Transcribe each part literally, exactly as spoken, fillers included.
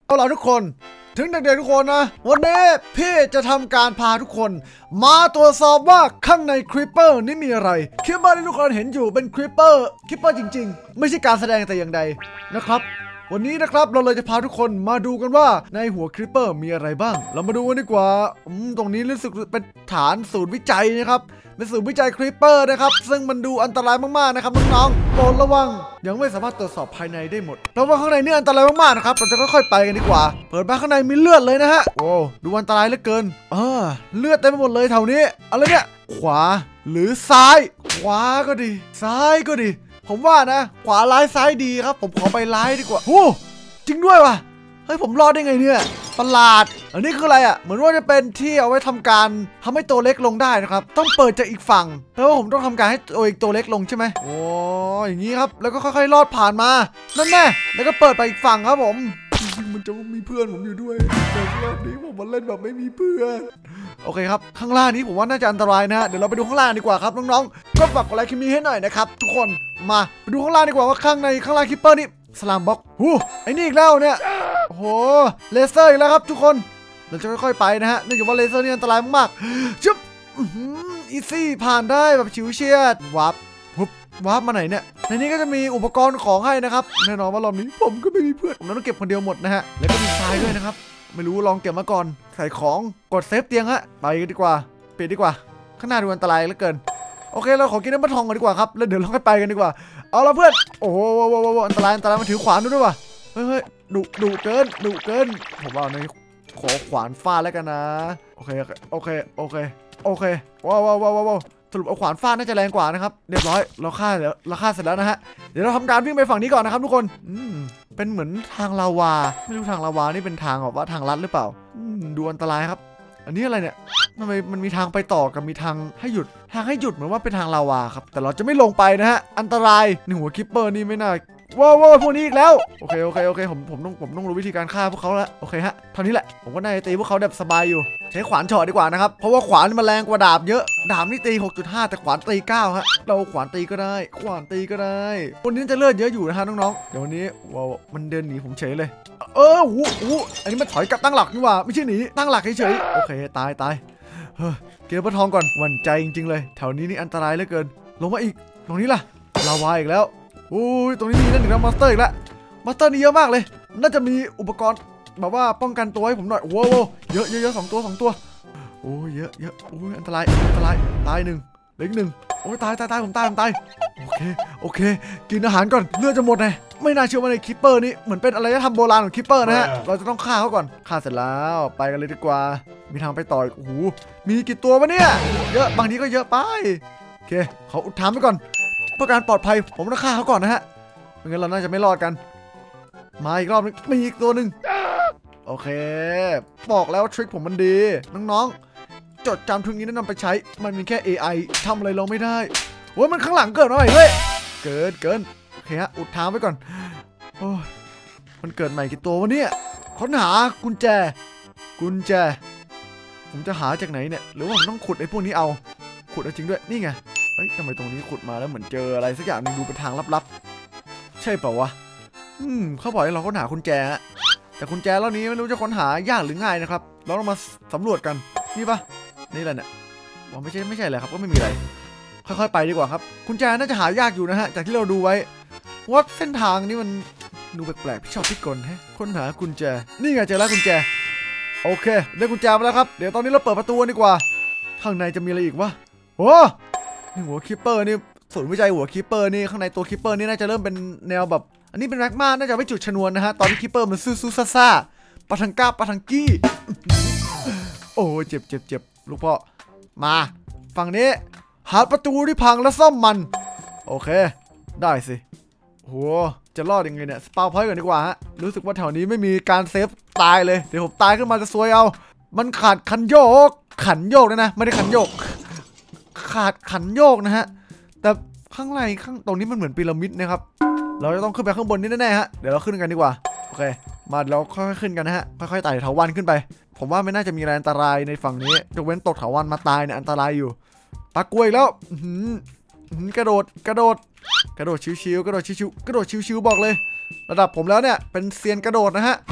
เอาล่ะทุกคนถึงเด็กๆทุกคนนะวันนี้พี่จะทำการพาทุกคนมาตรวจสอบว่าข้างในคริปเปอร์นี่มีอะไรคริปเปอร์ที่ทุกคนเห็นอยู่เป็นคริปเปอร์คริปเปอร์จริงๆไม่ใช่การแสดงแต่อย่างใดนะครับวันนี้นะครับเราเลยจะพาทุกคนมาดูกันว่าในหัวคริปเปอร์มีอะไรบ้างเรามาดูกันดีกว่าตรงนี้รู้สึกเป็นฐานศูนย์วิจัยนะครับเป็นศูนย์วิจัยคริปเปอร์นะครับซึ่งมันดูอันตรายมากๆนะครับน้องๆโปรดระวังยังไม่สามารถตรวจสอบภายในได้หมดเพราะว่าข้างในนี่อันตรายมากๆนะครับเราจะค่อยๆไปกันดีกว่าเปิดมาข้างในมีเลือดเลยนะฮะโอ้ดูอันตรายเหลือเกินอ่าเลือดเต็มไปหมดเลยแถวนี้อะไรเนี่ยขวาหรือซ้ายขวาก็ดีซ้ายก็ดีผมว่านะขวาร้ายซ้ายดีครับผมขอไปร้ายดีกว่าโอ้จริงด้วยว่ะเฮ้ยผมรอดได้ไงเนี่ยประหลาดอันนี้คืออะไรอ่ะเหมือนว่าจะเป็นที่เอาไว้ทำการทำให้ตัวเล็กลงได้นะครับต้องเปิดจากอีกฝั่งเพราะว่าผมต้องทำการให้ตัวเองตัวเล็กลงใช่ไหมโอ้อย่างนี้ครับแล้วก็ค่อยๆลอดผ่านมานั่นแน่แล้วก็เปิดไปอีกฝั่งครับผมมันจะมีเพื่อนผมอยู่ด้วยแต่รอบนี้ผมมาเล่นแบบไม่มีเพื่อนโอเคครับข้างล่างนี้ผมว่าน่าจะอันตรายนะเดี๋ยวเราไปดูข้างล่างดีกว่าครับน้องๆก็ฝากกดไลค์คลิปนี้ให้หน่อยนะครับทุกคนมาไปดูข้างล่างดีกว่าว่าข้างในข้างล่างคิปเปอร์นี่สลามบ็อกหูไอ้นี่อีกแล้วเนี่ยโอ้โหเลเซอร์อีกแล้วครับทุกคนเราจะค่อยๆไปนะฮะเนื่องจากว่าเลเซอร์นี่อันตรายมากๆชุบอีซี่ผ่านได้แบบชิวเฉียดวับปุ๊บวับมาไหนเนี่ยในนี้ก็จะมีอุปกรณ์ของให้นะครับแน่นอนว่ารอบนี้ผมก็ไม่มีเพื่อนผมต้องเก็บคนเดียวหมดนะฮะแล้วก็มีทรายด้วยนะครับไม่รู้ลองเก็บมาก่อนใส่ของกดเซฟเตียงฮะไปกันดีกว่าปิดดีกว่าข้างหน้าดูอันตรายเหลือเกินโอเคเราขอกินน้ำมันทองกันดีกว่าครับแล้วเดี๋ยวเราค่อยไปกันดีกว่าเอาละเพื่อนโอ้โหอันตรายอันตรายมันถือขวานด้วยว่ะเฮ้ยดุดุเกินดุเกินผมว่าในขอขวานฟาดแล้วกันนะโอเคโอเคโอเคโอเคว้าวว้าวว้าวว้าวสรุปเอาขวานฟาดน่าจะแรงกว่านะครับเรียบร้อยเราฆ่าแล้วเราฆ่าเสร็จแล้วนะฮะเดี๋ยวเราทำการวิ่งไปฝั่งนี้ก่อนนะครับทุกคนอืมเป็นเหมือนทางลาวาไม่รู้ทางลาวานี่เป็นทางแบบว่าทางลัดหรือเปล่าอืมดูอันตรายครับอันนี้อะไรเนี่ยทำไมมันมีทางไปต่อกับมีทางให้หยุดทางให้หยุดเหมือนว่าเป็นทางลาวาครับแต่เราจะไม่ลงไปนะฮะอันตรายในหัวคิปเปอร์นี่ไม่น่าว้าวพวกนี้อีกแล้วโอเคโอเคโอเคผมผมต้องผมต้องรู้วิธีการฆ่าพวกเขาแล้วโอเคฮะเท่านี้แหละผมก็น่าจะตีพวกเขาแบบสบายอยู่ใช้ขวานเฉาะดีกว่านะครับเพราะว่าขวานมันแรงกว่าดาบเยอะดาบนี่ตี หกจุดห้า แต่ขวานตีเก้าฮะเราขวานตีก็ได้ขวานตีก็ได้คนนี้จะเลือดเยอะอยู่นะฮะน้องๆเดี๋ยววันนี้ว้าวมันเดินหนีผมเฉยเลยเออหูหูอันนี้มันถอยกลับตั้งหลักนี่ว่าไม่ใช่หนีตั้งหลักเฉยๆโอเคตายตายเฮ้ยเก็บปลาทองก่อนหวั่นใจจริงๆเลยแถวนี้นี่อันตรายเหลือเกินลงมาอีกตรงนี้ล่ะลาวาอีกแล้วโอ้ยตรงนี้มีนั่นอีกแล้วมอนสเตอร์อีกแล้วมอนสเตอร์นี่เยอะมากเลยน่าจะมีอุปกรณ์แบบว่าป้องกันตัวให้ผมหน่อยโว้โวเยอะเยอะเยอะสองตัวสองตัวโอ้ยเยอะเยอะโอ้ยอันตรายอันตรายตายหนึ่งเล็กหนึ่งโอ้ยตายตายตายผมตายผมตายโอเคโอเคกินอาหารก่อนเลือดจะหมดไงไม่น่าเชื่อว่าในคิปเปอร์นี่เหมือนเป็นอะไรที่ทำโบราณของคิปเปอร์นะฮะเราจะต้องฆ่าเขาก่อนฆ่าเสร็จแล้วไปกันเลยดีกว่ามีทางไปต่อโอ้โหมีกี่ตัววะเนี่ยเยอะบางทีก็เยอะไปโอเคเขาอุดถามไปก่อนเพื่อการปลอดภัยผมต้องฆ่าเขาก่อนนะฮะไม่งั้นเราน่าจะไม่รอดกันมาอีกรอบนึงมีอีกตัวหนึ่งโอเคบอกแล้วทริคผมมันดีน้องๆจดจำทริคนี้แนะนำไปใช้มันมีแค่ เอ ไอ ทำอะไรเราไม่ได้โอ้ยมันข้างหลังเกิดมาใหม่เฮ้ยเกินเกินโอเคฮะอุดทางไว้ก่อนโอ้ยมันเกิดใหม่กี่ตัววะเนี่ยค้นหากุญแจกุญแจผมจะหาจากไหนเนี่ยหรือว่าผมต้องขุดไอ้พวกนี้เอาขุดเอาจริงด้วยนี่ไงเอ้ยทำไมตรงนี้ขุดมาแล้วเหมือนเจออะไรสักอย่างนึงดูเป็นทางลับๆใช่เปล่าวะอืมเขาบอกให้เราค้นหากุญแจแต่กุญแจรอบนี้ไม่รู้จะค้นหายากหรือง่ายนะครับเราต้องมาสำรวจกันนี่ปะนี่แหละเนี่ยว่าไม่ใช่ไม่ใช่เลยครับก็ไม่มีอะไรค่อยๆไปดีกว่าครับกุญแจน่าจะหายากอยู่นะฮะจากที่เราดูไว้ว่าเส้นทางนี้มันดูแปลกๆพี่ชอบพี่กลฮะค้นหากุญแจนี่ไงเจอแล้วกุญแจโอเคได้กุญแจมาแล้วครับเดี๋ยวตอนนี้เราเปิดประตูดีกว่าข้างในจะมีอะไรอีกวะโอ้นี่หัวคิปเปอร์นี่ศูนย์วิจัยหัวคิปเปอร์นี่ข้างในตัวคิปเปอร์นี่น่าจะเริ่มเป็นแนวแบบอันนี้เป็นแม็กมาน่าจะไม่จุดชนวนนะฮะตอนที่คิปเปอร์มันซูซูซ่าซ่าปะทังก้าปะทังกี้โอ้เจ็บเจ็บเจ็บลูกพ่อมาฝั่งนี้หาประตูที่พังแล้วซ่อมมันโอเคได้สิโหจะรอดยังไงเนี่ยสปาวพอยต์ก่อนดีกว่าฮะรู้สึกว่าแถวนี้ไม่มีการเซฟตายเลยเดี๋ยวผมตายขึ้นมาจะซวยเอามันขาดคันโยกขันโยกนะนะไม่ได้ขันโยกขาดขันโยกนะฮะแต่ข้างในข้างตรงนี้มันเหมือนพีระมิดนะครับเราจะต้องขึ้นไปข้างบนนี้แน่ๆฮะเดี๋ยวเราขึ้นกันดีกว่าโอเคมาเราค่อยๆขึ้นกันนะฮะค่อยๆไต่เถาวัลย์ขึ้นไปผมว่าไม่น่าจะมีอะไรอันตรายในฝั่งนี้ยกเว้นตกเถาวัลย์มาตายเนี่ยอันตรายอยู่ปลากล้วยแล้วกระโดดกระโดดกระโดดชิวๆกระโดดชิวๆกระโดดชิวๆบอกเลยระดับผมแล้วเนี่ยเป็นเซียนกระโดดนะฮะ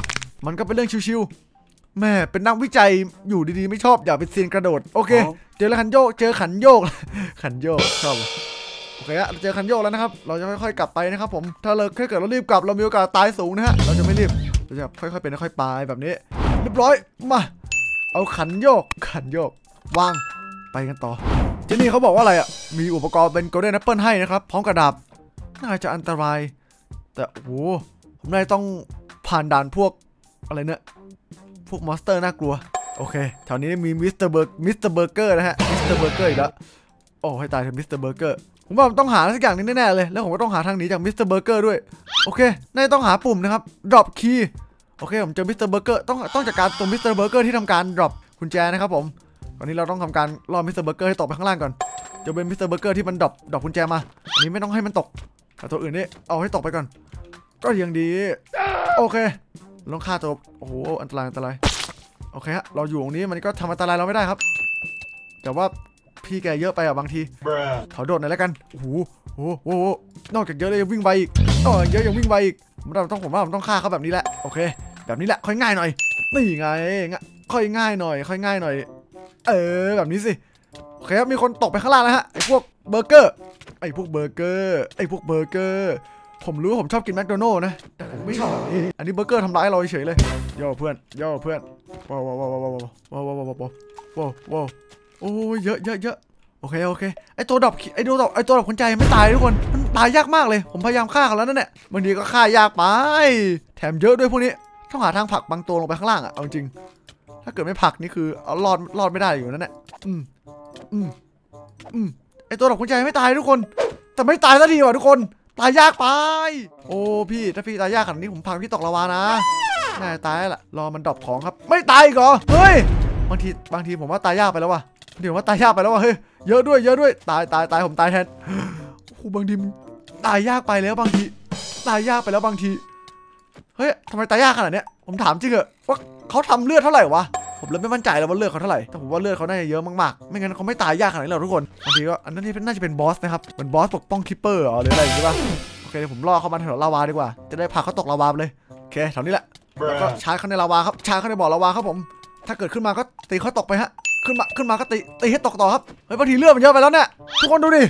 มันก็เป็นเรื่องชิวๆแม่เป็นนักวิจัยอยู่ดีๆไม่ชอบอยากเป็นเซียนกระโดดโอเคเจอแล้วขันโยกเจอขันโยกขันโยกชอบโอเคอะเจอขันโยกแล้วนะครับเราจะค่อยๆกลับไปนะครับผมถ้าเราแค่เกิดเรารีบกลับเรามีโอกาสตายสูงนะฮะเราจะไม่รีบเราจะค่อยๆเป็นค่อยๆไปแบบนี้เรียบร้อยมาเอาขันโยกขันโยกวางไปกันต่อที่นี่เขาบอกว่าอะไรอ่ะมีอุปกรณ์เป็น Golden Apple ให้นะครับพร้อมกระดาบน่าจะอันตรายแต่โอ้โหผมน่าจะต้องผ่านด่านพวกอะไรเนี่ยพวกมอนสเตอร์น่ากลัวโอเคแถวนี้มีมิสเตอร์เบอร์มิสเตอร์เบอร์เกอร์นะฮะมิสเตอร์เบอร์เกอร์อีกแล้วโอ้ให้ตายเถอะมิสเตอร์เบอร์เกอร์ผมว่าผมต้องหาสักอย่างนึงแน่ๆเลยแล้วผมก็ต้องหาทางหนีจากมิสเตอร์เบอร์เกอร์ด้วยโอเคน่าจะต้องหาปุ่มนะครับ drop key โอเคผมเจอมิสเตอร์เบอร์เกอร์ต้องต้องจัดการตัวมิสเตอร์เบอร์เกอร์ที่ทำการ drop กุญแจนะครับผมตอนนี้เราต้องทำการล่อมิสเตอร์เบอร์เกอร์ให้ตกไปข้างล่างก่อนจะเป็นมิสเตอร์เบอร์เกอร์ที่มันดรอปดรอปกุญแจมาอันนี้ไม่ต้องให้มันตกแต่ตัวอื่นนี่เอาให้ตกไปก่อนก็ยังดีโอเคลองฆ่าตัวโอ้โหอันตรายอันตรายโอเคฮะเราอยู่ตรงนี้มันก็ทำอันตรายเราไม่ได้ครับแต่ว่าพี่แกเยอะไปอ่ะบางทีขอโดดหน่อยแล้วกันโอ้โหโอ้โหนอกจากเยอะเลยยังวิ่งไปอีกนอกจากเยอะยังวิ่งไปอีกเราต้องผมว่าผมต้องฆ่าเขาแบบนี้แหละโอเคแบบนี้แหละค่อยง่ายหน่อยนี่ไงค่อยง่ายหน่อยค่อยง่ายหน่อยเออแบบนี้สิโอเคครับมีคนตกไปข้างล่างนะฮะไอ้พวกเบอร์เกอร์ไอ้พวกเบอร์เกอร์ไอ้พวกเบอร์เกอร์ผมรู้ว่าผมชอบกินแมคโดนัลล์นะแต่ผมไม่ชอบแบบนี้อันนี้เบอร์เกอร์ทำร้ายเราเฉยเลยย่อเพื่อนย่อเพื่อนว้าวว้าวว้าวว้าวว้าวว้าวว้าวว้าวว้าวว้าวโอ้ยเยอะเยอะเยอะโอเคโอเคไอ้ตัวดอกไอ้ตัวดอกไอ้ตัวดอกคนใจไม่ตายทุกคนมันตายยากมากเลยผมพยายามฆ่าเขาแล้วนั่นแหละบางทีก็ฆ่ายากไปแถมเยอะด้วยพวกนี้ต้องหาทางผลักบางตัวลงไปข้างล่างอ่ะเอาจริงถ้าเกิดไม่ผลักนี่คือเอารอดรอดไม่ได้อยู่นั่นแหละอืมอืมอืมไอตัวดอกกุญแจไม่ตายทุกคนแต่ไม่ตายสักทีว่ะทุกคนตายยากไปโอ้พี่ถ้าพี่ตายยากขนาดนี้ผมพาพี่ตกลาวานะน่าจะตายละรอมันดรอปของครับไม่ตายอีกเหรอเฮ้ยบางทีบางทีผมว่าตายยากไปแล้วว่ะเดี๋ยวว่าตายยากไปแล้วว่ะเฮ้ยเยอะด้วยเยอะด้วยตายตายตายผมตายแทนโอ้บางทีตายยากไปแล้วบางทีตายยากไปแล้วบางทีเฮ้ยทำไมตายยากขนาดเนี้ยผมถามจริงเหรอว่าเขาทำเลือดเท่าไหร่วะผมเลยไม่มั่นใจแล้วว่าเลือดเขาเท่าไหร่แต่ผมว่าเลือดเขาน่าจะเยอะมากๆไม่งั้นเขาไม่ตายยากขนาดนี้หรอกทุกคนบางทีก็อันนั้นน่าจะเป็นบอสนะครับเป็นบอสปกป้องคิปเปอร์หรืออะไรอย่างเงี้ยป่ะโอเคผมล่อเขามาแถวลาวาดีกว่าจะได้พาเขาตกลาวาเลยโอเคแถวนี้แหละแล้วก็ชาร์จเขาในลาวาครับชาร์จเขาในบ่อลาวาครับผมถ้าเกิดขึ้นมาก็ตีเขาตกไปฮะขึ้นมาขึ้นมาก็ตีตีให้ตกต่อครับเฮ้ยบางทีเลือดมันเยอะไปแล้วเนี่ยทุกคนดูดิ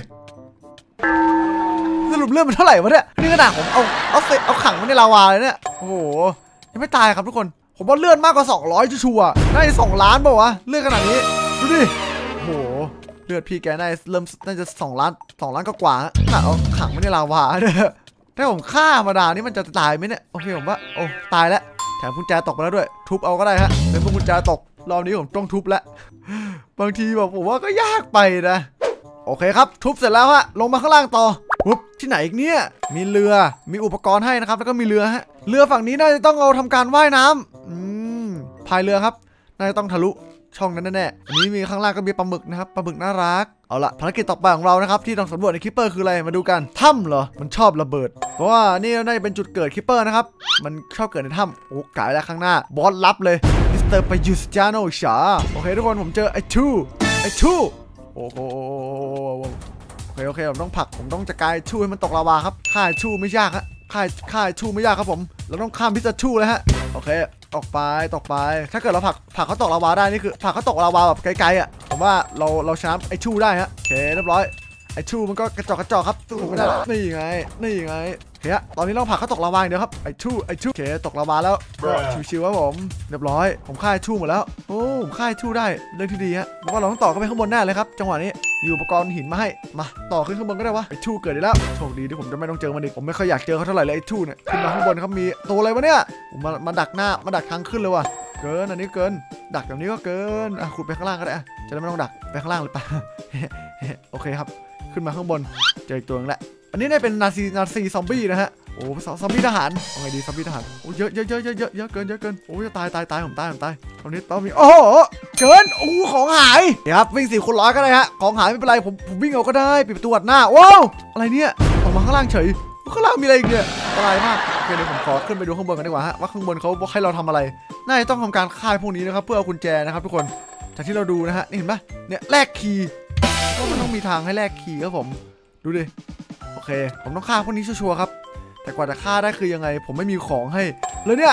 สรุปเลือดมันเท่าไหร่วะเนี่ยนี่ขนาดผมเอาเอาเตะเอาขังไว้ในลาวาเลยเนี่ยโอ้โหยังไม่ตายครับทุกคนผมว่าเลือดมากกว่าสองร้อยชัวร์ๆน่าจะสองล้านเปล่าวะเลือดขนาดนี้ดูดิโอ้โหเลือดพี่แกน่าจะเริ่มน่าจะสองล้านสองล้านก็กว่าขนาดเอาขังไว้ในลาวาเนี่ยถ้าผมฆ่าธรรมดานี่มันจะตายไหมเนี่ยโอเคผมว่าโอ้ตายแล้วแถมกุญแจตกไปแล้วด้วยทุบเอาก็ได้ฮะเป็นพวกกุญแจตกรอบนี้ผมต้องทุบแล้วบางทีแบบผมว่าก็ยากไปนะโอเคครับทุบเสร็จแล้วฮะลงมาข้างล่างต่อปุ๊บที่ไหนอีกเนี่ยมีเรือมีอุปกรณ์ให้นะครับแล้วก็มีเรือฮะเรือฝั่งนี้น่าจะต้องเอาทำการว่ายน้ำอืมพายเรือครับน่าจะต้องทะลุช่องนั้นแน่ๆอันนี้มีข้างล่างก็มีปลาหมึกนะครับปลาหมึกน่ารักเอาละภารกิจต่อไปของเรานะครับที่ต้องสำรวจในคิปเปอร์คืออะไรมาดูกันถ้ำเหรอมันชอบระเบิดเพราะว่านี่น่าจะเป็นจุดเกิดคิปเปอร์นะครับมันชอบเกิดในถ้ำโอ้กายแล้วข้างหน้าบอสลับเลยมิสเตอร์ปายุสจาโนชาโอเคทุกคนผมเจอไอ้ทูไอ้ทูโอ้โหโอเคโอเคผมต้องผลักผมต้องจัดการชูให้มันตกลาวาครับฆ่าชูไม่ยากฮะฆ่าฆ่าชูไม่ยากครับผมเราต้องข้ามมิสเตอร์ชูแล้วฮะโอเคตกไปตกไปถ้าเกิดเราผลักผลักเขาตกลาวาได้นี่คือผลักเขาตกลาวาแบบไกลๆอ่ะผมว่าเราเราชนะไอ้ชูได้ฮะโอเคเรียบร้อยไอ้ชูมันก็กระจอกกระจอกครับสู้ไม่ได้นี่ไงนี่ไงโอเคตอนนี้เราผลักเขาตกลาวาเดียวครับไอ้ชูไอ้ชูโอเคตกลาวาแล้วก็ชิวๆครับผมเรียบร้อยผมฆ่าไอ้ชูหมดแล้วโอ้ผมฆ่าไอ้ชูได้เรื่องที่ดีฮะแล้วก็เราต้องต่อขึ้นไปข้างบนแน่เลยครับจังหวะนี้มีอุปกรณ์หินมาให้มาต่อขึ้นข้างบนก็ได้วะไอ้ชูเกิดได้แล้วโชคดีที่ผมจะไม่ต้องเจอมันอีกผมไม่ค่อยอยากเจอเขาเท่าไหร่เลยไอ้ชูเนี่ยขึ้นมาข้างบนครับมีตัวอะไรวะเนี่ยผมมามาดักหน้ามาดักทางขึ้นเลยว่ะเกินอันนี้เกินดักแบบนี้ก็เกินอ่ะขุดไปข้างล่างก็ได้อ่ะจะได้ไม่ต้องดักไปข้างล่างเลยป่ะ โอเคครับขึ้นมาข้างบนเจออีกตัวนึงแหละอันนี้เนี่ยเป็นนาซีนาซีซอมบี้นะฮะโอ้ซอมบี้ทหารเอาไงดีซอมบี้ทหารโอ้เยอะเยอะเยอะเยอะเยอะเยอะเกินเยอะเกินโอ้จะตายตายตายผมตายผมตายตอนนี้ต้องมีโอ้โหเกินโอ้ของหายเดี๋ยวครับวิ่งสี่คูณร้อยก็ได้ฮะของหายไม่เป็นไรผมผมวิ่งเอาก็ได้ปิดประตูอัดหน้าว้าวอะไรเนี่ยออกมาข้างล่างเฉยข้างล่างมีอะไรอีกเนี่ยอะไรมากโอเคเดี๋ยวผมขอขึ้นไปดูข้างบนกันดีกว่าฮะว่าข้างบนเขาบอกให้เราทำอะไรน่าจะต้องทำการฆ่าพวกนี้นะครับเพื่อเอากุญแจนะครับทุกคนจากที่เราดูนะฮะนี่เห็นปะเนี่ยแลกคีย์ก็มันต้องมีทางให้แลกคีย์ครับผมดูดิโอเคผมต้องฆ่าพวกนี้ชัวร์ๆครับแต่กว่าจะฆ่าได้คือยังไงผมไม่มีของให้เลยเนี่ย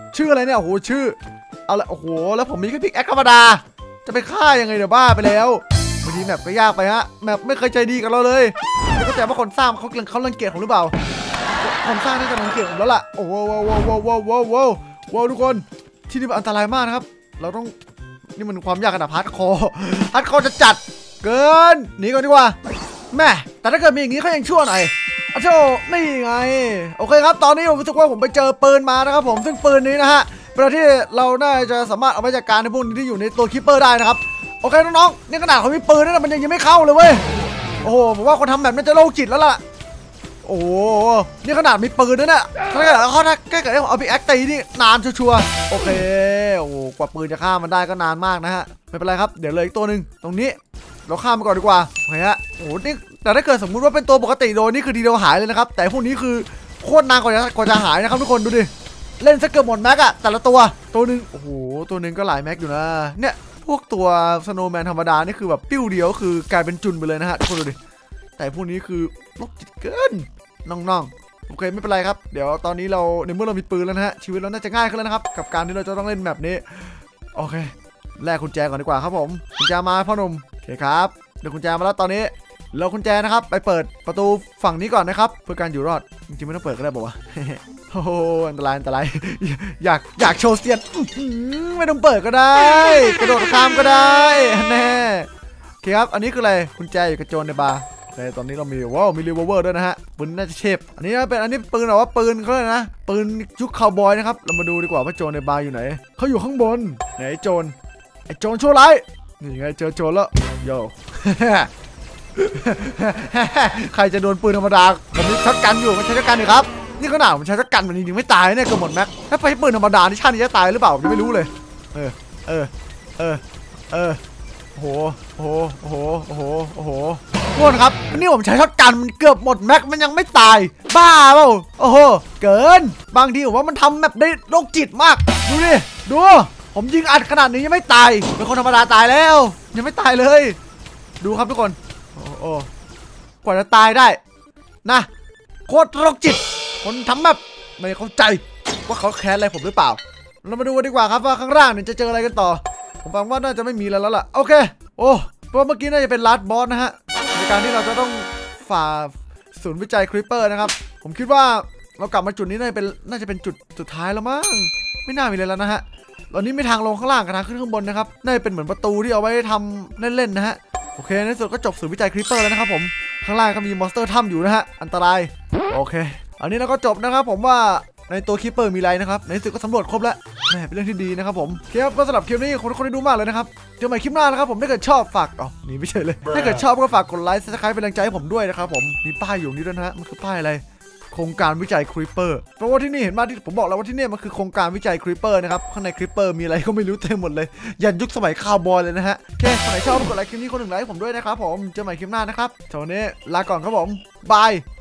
ชื่ออะไรเนี่ยโอ้โหชื่ออะไรโอ้โหแล้วผมมีแค่พิกแอคธรรมดาจะไปฆ่ายังไงเดี๋ยวบ้าไปแล้วบางทีแมปก็ยากไปฮะแมปไม่เคยใจดีกับเราเลยไม่เข้าใจว่าคนสร้างเขาเขารังเกียจผมหรือเปล่าคนสร้างน่าจะรังเกียจผมแล้วล่ะโอ้โหว้าวว้าวว้าวว้าวว้าวว้าวทุกคนที่นี่มันอันตรายมากนะครับเราต้องนี่มันความยากขนาดฮาร์ดคอร์ฮาร์ดคอร์จะจัดเกินหนีก่อนดีกว่าแม่แต่ถ้าเกิดมีอย่างนี้เขายังชั่วหน่อยอ้าวโธ่นี่ไงโอเคครับตอนนี้ผมรู้สึกว่าผมไปเจอปืนมานะครับผมซึ่งปืนนี้นะฮะเป็นที่เราน่าจะสามารถเอาไปจัดการในพวกนี้ที่อยู่ในตัวคิปเปอร์ได้นะครับโอเคน้องๆนี่ขนาดเขามีปืนนะมันยังยังไม่เข้าเลยเว้ยโอ้โหผมว่าคนทำแบบน่าจะโรคจิตแล้วล่ะโอ้โหนี่ขนาดมีปืนนะเนี่ยถ้าเกิดเขาถ้าเกิดเอาไปแอคตีนี่นานชัวร์โอเคโอ้โหกว่าปืนจะฆ่ามันได้ก็นานมากนะฮะไม่เป็นไรครับเดี๋ยวเลยอีกตัวหนึ่งตรงนี้เราข้ามไปก่อนดีกว่าโอเคฮะโอ้โหนี่แต่ถ้าเกิดสมมุติว่าเป็นตัวปกติโดนนี่คือทีเดียวหายเลยนะครับแต่พวกนี้คือโคตรนานกว่าจะกว่าจะหายนะครับทุกคนดูดิเล่นซะเกือบหมดแม็กอะแต่ละตัวตัวหนึ่งโอ้โหตัวหนึ่งก็หลายแม็กอยู่นะเนี่ยพวกตัวสโนว์แมนธรรมดานี่คือแบบปิ้วเดียวคือกลายเป็นจุนไปเลยนะฮะทุกคนดูดิแต่พวกนี้คือโรคจิตเกินน้องๆโอเคไม่เป็นไรครับเดี๋ยวตอนนี้เราในเมื่อเรามีปืนแล้วนะฮะชีวิตเราน่าจะง่ายขึ้นแล้วนะครับกับการที่เราจะต้องเล่นแบบนี้โอเคแลกกุญแจก่อนดีกว่าครับผมกุญแจมาพ่อหนุ่มโอเคครับเดี๋ยวกุญแจมาแล้วตอนนี้เรากุญแจนะครับไปเปิดประตูฝั่งนี้ก่อนนะครับเพื่อการอยู่รอดจริงๆไม่ต้องเปิดก็ได้บอกว่าโอ้โหอันตรายอันตรายอยากอยากโชว์เซียนไม่ต้องเปิดก็ได้กระโดดข้ามก็ได้แน่โอเคครับอันนี้คืออะไรกุญแจอยู่กระโจนในบาร์แต่ตอนนี้เรามีว้าวมีรีโวลเวอร์ด้วยนะฮะปืนน่าจะเชฟอันนี้เป็นอันนี้ปืนหรอว่าปืนเขาเลยนะปืนยุคคาวบอยนะครับเรามาดูดีกว่าว่าโจรในบาร์อยู่ไหนเขาอยู่ข้างบนไหนโจรไอโจรชั่วร้ายนี่ไงเจอโจรแล้วโย่ ใครจะโดนปืนธรรมดาผมมีช็อตกันอยู่มันใช้ช็อตกันอยู่ครับนี่ขนาดผมใช้ช็อตกันมันจริงๆไม่ตายเนี่ยเกือบหมดแม็กถ้าไปปืนธรรมดานี่ชาตินี้จะตายหรือเปล่าผมไม่รู้เลยเออเออเออเออโอ้โหโอ้โหโอ้โหโอ้โหโอ้โหทุกคนครับนี่ผมใช้ช็อตกันมันเกือบหมดแม็กมันยังไม่ตายบ้าเปล่าโอ้โหเกินบางทีผมว่ามันทำแบบได้โรคจิตมากดูดิดูผมยิงอัดขนาดนี้ยังไม่ตายเป็นคนธรรมดาตายแล้วยังไม่ตายเลยดูครับทุกคนโอ้โหกว่าจะตายได้นะโคตรโรคจิตคนทำแบบไม่เข้าใจว่าเขาแค้นอะไรผมหรือเปล่าเรามาดูกันดีกว่าครับว่าข้างล่างเนี่ยจะเจออะไรกันต่อผมฟังว่าน่าจะไม่มีแล้วแล้วล่ะโอเคโอ้เพราะเมื่อกี้น่าจะเป็นลัดบอสนะฮะในการที่เราจะต้องฝ่าศูนย์วิจัยคริปเปอร์นะครับผมคิดว่าเรากลับมาจุดนี้น่าจะเป็นน่าจะเป็นจุดสุดท้ายแล้วมั้งไม่น่ามีเลยแล้วนะฮะตอนนี้ไม่ทางลงข้างล่างกับทางขึ้นข้างบนนะครับน่าจะเป็นเหมือนประตูที่เอาไว้ทำเล่นๆนะฮะโอเคในที่สุดก็จบศูนย์วิจัยคริปเปอร์แล้วนะครับผมข้างล่างก็มีมอนสเตอร์ถ้ำอยู่นะฮะอันตรายโอเคอันนี้เราก็จบนะครับผมว่าในตัวคิปเปอร์มีอะไรนะครับในที่สุดก็สำรวจครบแล้วแหมเป็นเรื่องที่ดีนะครับผมครับก็สำหรับคลิปนี้คนคนได้ดูมากเลยนะครับเจอกันใหม่คลิปหน้านะครับผมถ้าเกิดชอบฝากอ๋อหนีไม่ใช่เลยถ้าเกิดชอบก็ฝากกดไลค์ซับสไครป์เป็นแรงใจให้ผมด้วยนะครับผมมีป้ายอยู่นี้ด้วยนะฮะมันคือป้ายอะไรโครงการวิจัยคริปเปอร์เพราะว่าที่นี่เห็นมาที่ผมบอกแล้วว่าที่นี่มันคือโครงการวิจัยคริปเปอร์นะครับข้างในคริปเปอร์มีอะไรก็ไม่รู้เต็มหมดเลยยันยุคสมัยคาวบอยเลยนะฮะโอเคคนไหนชอบกดไลค์คลิปนี้คนหนึ่งไลค์ผมด้วยนะครับผมเจอกันใหม่คลิปหน้านะครับตอนนี้ลาก่อนครับผมบาย